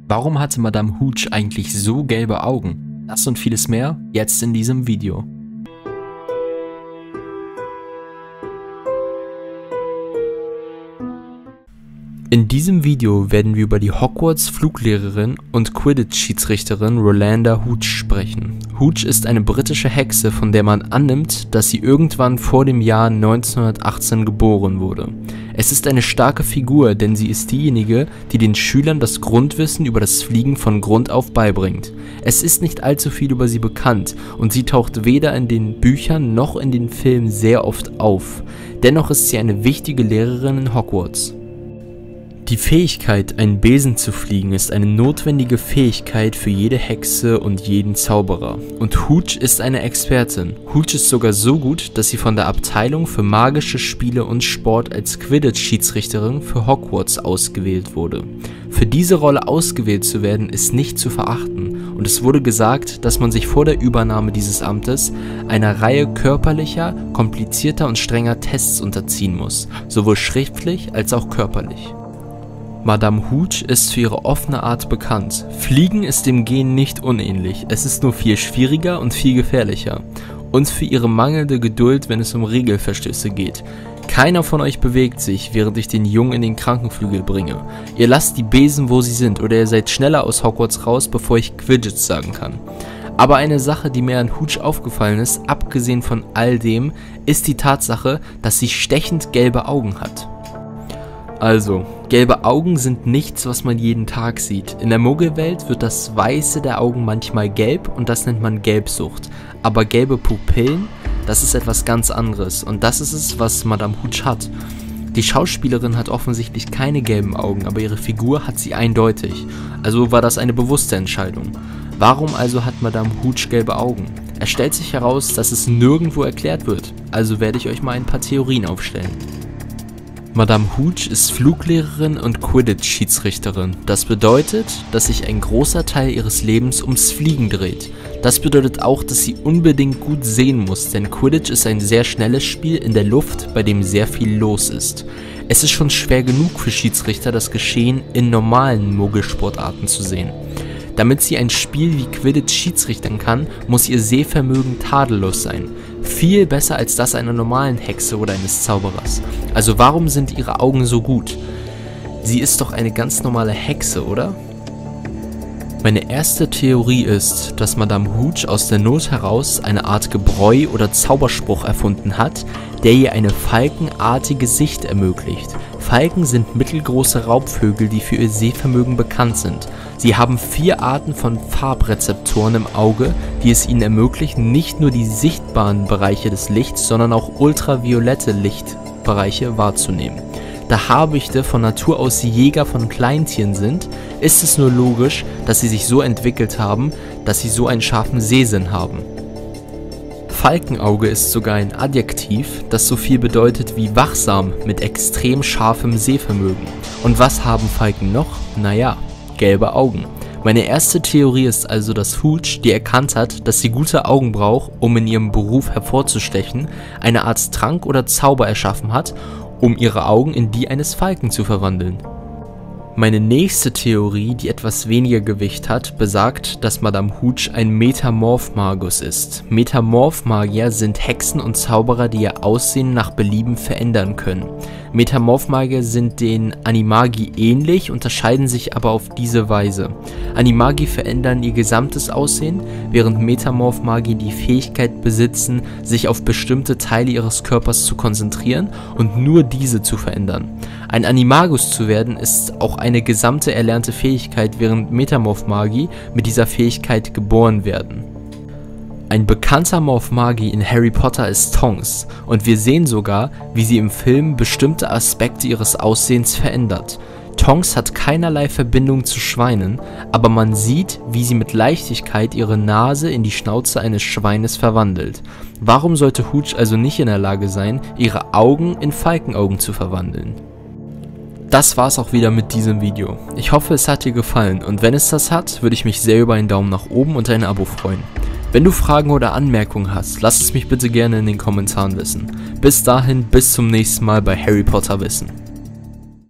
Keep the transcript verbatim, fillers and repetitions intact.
Warum hatte Madame Hooch eigentlich so gelbe Augen? Das und vieles mehr jetzt in diesem Video. In diesem Video werden wir über die Hogwarts-Fluglehrerin und Quidditch-Schiedsrichterin Rolanda Hooch sprechen. Hooch ist eine britische Hexe, von der man annimmt, dass sie irgendwann vor dem Jahr neunzehnhundertachtzehn geboren wurde. Es ist eine starke Figur, denn sie ist diejenige, die den Schülern das Grundwissen über das Fliegen von Grund auf beibringt. Es ist nicht allzu viel über sie bekannt und sie taucht weder in den Büchern noch in den Filmen sehr oft auf. Dennoch ist sie eine wichtige Lehrerin in Hogwarts. Die Fähigkeit, einen Besen zu fliegen, ist eine notwendige Fähigkeit für jede Hexe und jeden Zauberer. Und Hooch ist eine Expertin. Hooch ist sogar so gut, dass sie von der Abteilung für magische Spiele und Sport als Quidditch-Schiedsrichterin für Hogwarts ausgewählt wurde. Für diese Rolle ausgewählt zu werden, ist nicht zu verachten. Und es wurde gesagt, dass man sich vor der Übernahme dieses Amtes einer Reihe körperlicher, komplizierter und strenger Tests unterziehen muss, sowohl schriftlich als auch körperlich. Madame Hooch ist für ihre offene Art bekannt. Fliegen ist dem Gehen nicht unähnlich, es ist nur viel schwieriger und viel gefährlicher. Und für ihre mangelnde Geduld, wenn es um Regelverstöße geht. Keiner von euch bewegt sich, während ich den Jungen in den Krankenflügel bringe. Ihr lasst die Besen, wo sie sind, oder ihr seid schneller aus Hogwarts raus, bevor ich Quidditch sagen kann. Aber eine Sache, die mir an Hooch aufgefallen ist, abgesehen von all dem, ist die Tatsache, dass sie stechend gelbe Augen hat. Also, gelbe Augen sind nichts, was man jeden Tag sieht. In der Muggelwelt wird das Weiße der Augen manchmal gelb und das nennt man Gelbsucht. Aber gelbe Pupillen, das ist etwas ganz anderes und das ist es, was Madame Hooch hat. Die Schauspielerin hat offensichtlich keine gelben Augen, aber ihre Figur hat sie eindeutig. Also war das eine bewusste Entscheidung. Warum also hat Madame Hooch gelbe Augen? Es stellt sich heraus, dass es nirgendwo erklärt wird. Also werde ich euch mal ein paar Theorien aufstellen. Madame Hooch ist Fluglehrerin und Quidditch-Schiedsrichterin. Das bedeutet, dass sich ein großer Teil ihres Lebens ums Fliegen dreht. Das bedeutet auch, dass sie unbedingt gut sehen muss, denn Quidditch ist ein sehr schnelles Spiel in der Luft, bei dem sehr viel los ist. Es ist schon schwer genug für Schiedsrichter, das Geschehen in normalen Muggelsportarten zu sehen. Damit sie ein Spiel wie Quidditch schiedsrichtern kann, muss ihr Sehvermögen tadellos sein. Viel besser als das einer normalen Hexe oder eines Zauberers. Also warum sind ihre Augen so gut? Sie ist doch eine ganz normale Hexe, oder? Meine erste Theorie ist, dass Madame Hooch aus der Not heraus eine Art Gebräu oder Zauberspruch erfunden hat, der ihr eine falkenartige Sicht ermöglicht. Falken sind mittelgroße Raubvögel, die für ihr Sehvermögen bekannt sind. Sie haben vier Arten von Farbrezeptoren im Auge, die es ihnen ermöglichen, nicht nur die sichtbaren Bereiche des Lichts, sondern auch ultraviolette Lichtbereiche wahrzunehmen. Da Habichte von Natur aus Jäger von Kleintieren sind, ist es nur logisch, dass sie sich so entwickelt haben, dass sie so einen scharfen Sehsinn haben. Falkenauge ist sogar ein Adjektiv, das so viel bedeutet wie wachsam mit extrem scharfem Sehvermögen. Und was haben Falken noch? Naja, gelbe Augen. Meine erste Theorie ist also, dass Hooch, die erkannt hat, dass sie gute Augen braucht, um in ihrem Beruf hervorzustechen, eine Art Trank oder Zauber erschaffen hat, um ihre Augen in die eines Falken zu verwandeln. Meine nächste Theorie, die etwas weniger Gewicht hat, besagt, dass Madame Hooch ein Metamorph-Magus ist. Metamorph-Magier sind Hexen und Zauberer, die ihr Aussehen nach Belieben verändern können. Metamorph-Magier sind den Animagi ähnlich, unterscheiden sich aber auf diese Weise. Animagi verändern ihr gesamtes Aussehen, während Metamorph-Magier die Fähigkeit besitzen, sich auf bestimmte Teile ihres Körpers zu konzentrieren und nur diese zu verändern. Ein Animagus zu werden ist auch eine gesamte erlernte Fähigkeit, während Metamorph-Magi mit dieser Fähigkeit geboren werden. Ein bekannter Morph-Magi in Harry Potter ist Tonks und wir sehen sogar, wie sie im Film bestimmte Aspekte ihres Aussehens verändert. Tonks hat keinerlei Verbindung zu Schweinen, aber man sieht, wie sie mit Leichtigkeit ihre Nase in die Schnauze eines Schweines verwandelt. Warum sollte Hooch also nicht in der Lage sein, ihre Augen in Falkenaugen zu verwandeln? Das war's auch wieder mit diesem Video. Ich hoffe, es hat dir gefallen und wenn es das hat, würde ich mich sehr über einen Daumen nach oben und ein Abo freuen. Wenn du Fragen oder Anmerkungen hast, lass es mich bitte gerne in den Kommentaren wissen. Bis dahin, bis zum nächsten Mal bei Harry Potter Wissen.